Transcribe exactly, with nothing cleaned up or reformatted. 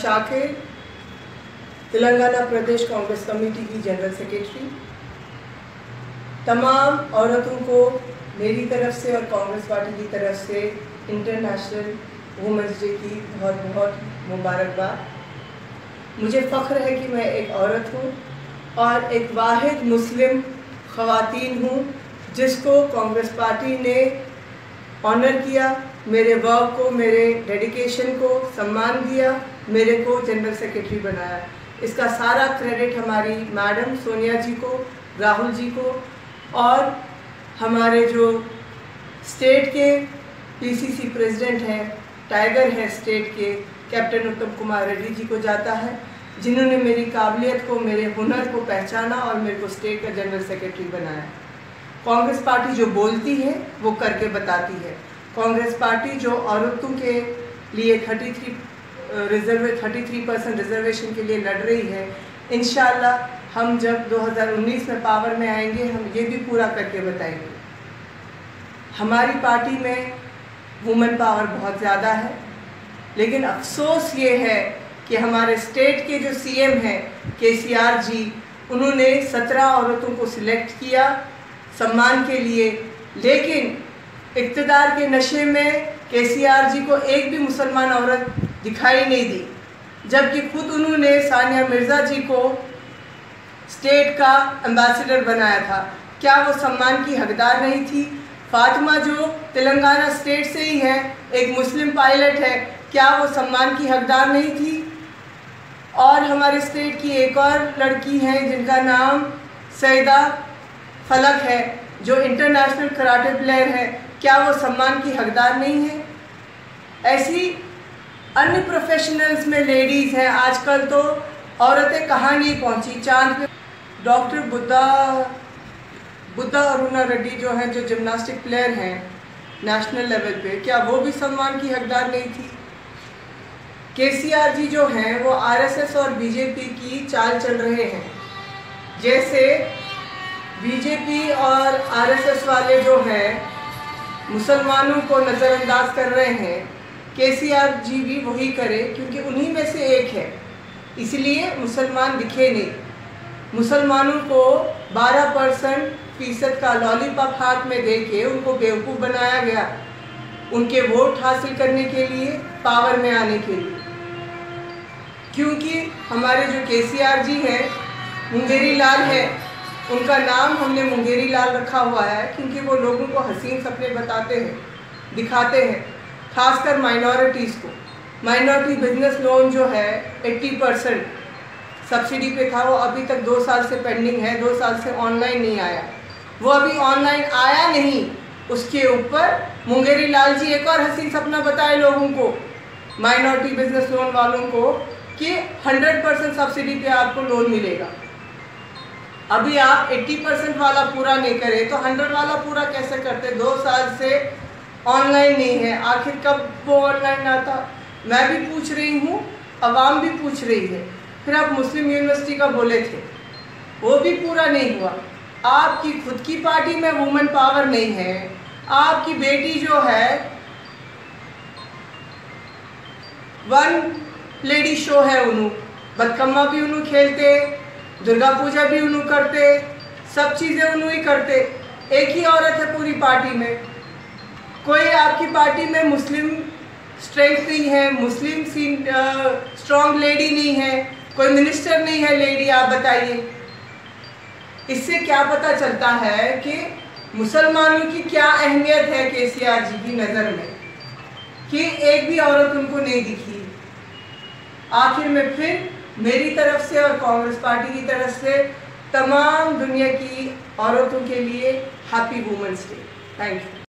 शाकिर, तेलंगाना प्रदेश कांग्रेस कमेटी की general secretary. तमाम औरतों को मेरी तरफ से और कांग्रेस पार्टी की तरफ से इंटरनेशनल वुमेंस डे की बहुत बहुत मुबारकबाद। मुझे फ़ख्र है कि मैं एक औरत हूँ और एक वाहिद मुस्लिम ख़वातीन हूँ जिसको कांग्रेस पार्टी ने ऑनर किया, मेरे वर्क को, मेरे डेडिकेशन को सम्मान दिया, मेरे को जनरल सेक्रेटरी बनाया। इसका सारा क्रेडिट हमारी मैडम सोनिया जी को, राहुल जी को और हमारे जो स्टेट के पीसीसी प्रेसिडेंट हैं, टाइगर है स्टेट के, कैप्टन उत्तम कुमार रेड्डी जी को जाता है, जिन्होंने मेरी काबिलियत को, मेरे हुनर को पहचाना और मेरे को स्टेट का जनरल सेक्रेटरी बनाया। कांग्रेस पार्टी जो बोलती है वो करके बताती है। कांग्रेस पार्टी जो औरतों के लिए तैंतीस रिजर्व तैंतीस परसेंट रिजर्वेशन के लिए लड़ रही है, इंशाल्लाह हम जब दो हज़ार उन्नीस में पावर में आएंगे हम ये भी पूरा करके बताएंगे। हमारी पार्टी में वुमेन पावर बहुत ज़्यादा है, लेकिन अफसोस ये है कि हमारे स्टेट के जो सीएम हैं केसीआर जी, उन्होंने सत्रह औरतों को सिलेक्ट किया सम्मान के लिए, लेकिन इक़्तिदार के नशे में केसीआर जी को एक भी मुसलमान औरत दिखाई नहीं दी, जबकि खुद उन्होंने सानिया मिर्ज़ा जी को स्टेट का एम्बेसडर बनाया था। क्या वो सम्मान की हकदार नहीं थी? फातिमा जो तेलंगाना स्टेट से ही है, एक मुस्लिम पायलट है, क्या वो सम्मान की हकदार नहीं थी? और हमारे स्टेट की एक और लड़की है जिनका नाम सईदा फलक है, जो इंटरनेशनल कराटे प्लेयर है, क्या वो सम्मान की हकदार नहीं है? ऐसी अन्य प्रोफेशनल्स में लेडीज़ हैं। आजकल तो औरतें कहाँ नहीं पहुँची, चांद पे। डॉक्टर बुद्धा बुद्धा अरुणा रेड्डी जो हैं, जो जिम्नास्टिक प्लेयर हैं नेशनल लेवल पे, क्या वो भी सम्मान की हकदार नहीं थी? केसीआर जी जो हैं वो आरएसएस और बीजेपी की चाल चल रहे हैं। जैसे बीजेपी और आरएसएस वाले जो हैं मुसलमानों को नज़रअंदाज कर रहे हैं, केसीआर जी भी वही करे, क्योंकि उन्हीं में से एक है, इसलिए मुसलमान दिखे नहीं। मुसलमानों को बारह परसेंट फीसद का लॉलीपॉप हाथ में दे के उनको बेवकूफ़ बनाया गया, उनके वोट हासिल करने के लिए, पावर में आने के लिए। क्योंकि हमारे जो केसीआर जी हैं, मुंगेरी लाल है, उनका नाम हमने मुंगेरी लाल रखा हुआ है क्योंकि वो लोगों को हसीन सपने बताते हैं, दिखाते हैं, खासकर माइनॉरिटीज़ को। माइनॉरिटी बिजनेस लोन जो है अस्सी परसेंट सब्सिडी पे था, वो अभी तक दो साल से पेंडिंग है, दो साल से ऑनलाइन नहीं आया। वो अभी ऑनलाइन आया नहीं, उसके ऊपर मुंगेरी लाल जी एक और हसीन सपना बताए लोगों को, माइनॉरिटी बिजनेस लोन वालों को, कि हंड्रेड परसेंट सब्सिडी पे आपको लोन मिलेगा। अभी आप अस्सी परसेंट वाला पूरा नहीं करे तो हंड्रेड वाला पूरा कैसे करते? दो साल से ऑनलाइन नहीं है, आखिर कब वो ऑनलाइन आता? मैं भी पूछ रही हूँ, अवाम भी पूछ रही है। फिर आप मुस्लिम यूनिवर्सिटी का बोले थे, वो भी पूरा नहीं हुआ। आपकी खुद की पार्टी में वुमेन पावर नहीं है। आपकी बेटी जो है वन लेडी शो है, उन्हों बदकम्मा भी उन्हों खेलते, दुर्गा पूजा भी उन्हों करते, सब चीज़ें उन्हों ही करते। एक ही औरत है पूरी पार्टी में। कोई आपकी पार्टी में मुस्लिम स्ट्रेंथ नहीं है, मुस्लिम स्ट्रॉन्ग लेडी नहीं है, कोई मिनिस्टर नहीं है लेडी, आप बताइए। इससे क्या पता चलता है कि मुसलमानों की क्या अहमियत है केसीआर जी की नज़र में, कि एक भी औरत उनको नहीं दिखी। आखिर में फिर मेरी तरफ से और कांग्रेस पार्टी की तरफ से तमाम दुनिया की औरतों के लिए happy women's day. Thank you.